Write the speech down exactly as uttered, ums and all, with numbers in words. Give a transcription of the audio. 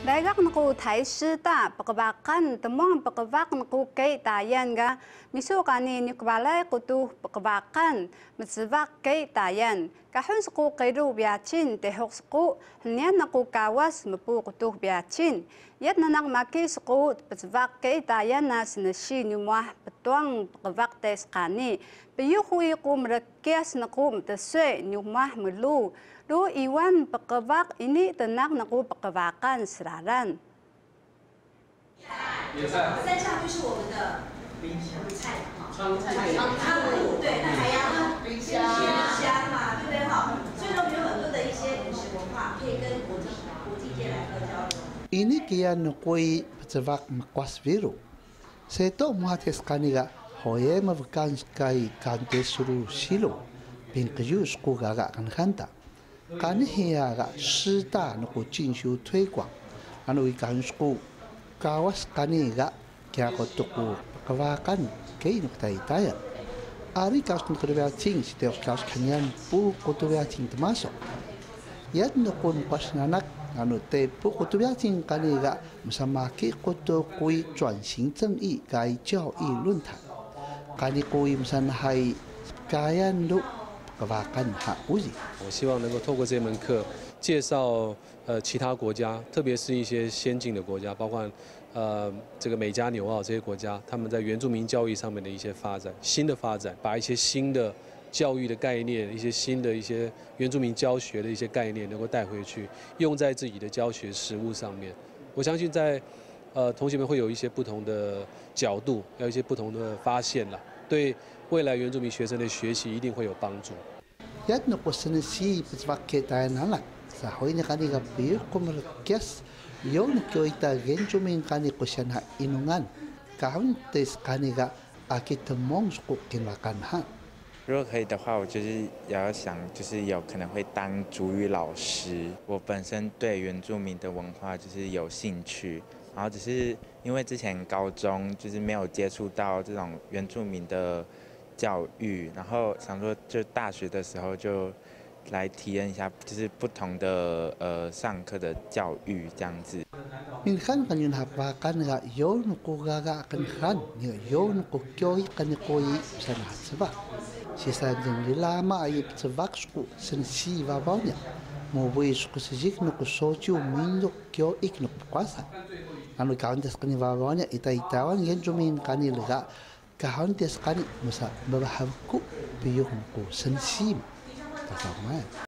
Daigak naku Thai师大 pagkabakan temong pagkabak naku kay tayan ga miso kani nikbalay kutu pagkabakan matsibak kay tayan kahon saku kayru biachin tehok saku hanyan naku kawas mapu kutu biachin yat nanak maki saku matsibak kay tayan na sinasi nyumah petuang pagkabak tes kani piyuhui ku merakias naku mataswe nyumah melu do iwan pagkabak ini tenak naku pagkabakan seraran. 三项就是我们的冰箱、菜哈、窗菜、仓库，对，那海洋呢？冰箱、冰箱嘛，对不对哈？所以说我们有很多的一些饮食文化可以跟国际国际界来做交流。 Ini kian kui pecevak makwas biru. Seto muhates kaniga hoye mavakan kai kante suru silo. Pinkju sku gaga kan kanta. Kani hiaga 师大那个进修推广，安为干school kawas kani ga kaya ko tuku kawakan kay nuktay tayo. Ari kas kung kurya ting si teos kas kanyan pu kuturya ting temaso. Yad no kun pas nanak ano te pu kuturya ting kani ga masamaki kuto kui 转型正义该教育论坛。kani kui masanhay kayan do我希望能够透过这门课介绍呃其他国家，特别是一些先进的国家，包括呃这个美加纽澳这些国家，他们在原住民教育上面的一些发展，新的发展，把一些新的教育的概念，一些新的一些原住民教学的一些概念能够带回去，用在自己的教学实务上面。我相信在呃同学们会有一些不同的角度，要一些不同的发现啦，对未来原住民学生的学习一定会有帮助。 Yat no kusen si pizvakke tayo nanak. Sa hoy ni kani gabi kumerkias yon kyoita genjumin kani kusian ha inungan. Kahun tes kani ga akitemong sku kinwakan ha. 如果可以的话，我就是也要想，就是有可能会当族语老师。我本身对原住民的文化就是有兴趣，然后只是因为之前高中就是没有接触到这种原住民的 教育，然后想说，就大学的时候就来体验一下，就是不同的呃上课的教育这样子。 Minsan kanyon hapakan nga yon ko gaga kan kan, yon ko kyoy kan koy sa nasba. Si sa din lama ay ptsvak sku sen si vavonya. Mo boy sku sijik no ko sochu mindo kyo ik no kwasa. Ano kauntes kan vavonya ita itawan gen jumin kanilga. Kahon tes kani musa babahab ko biyok ko sensim. Tasama.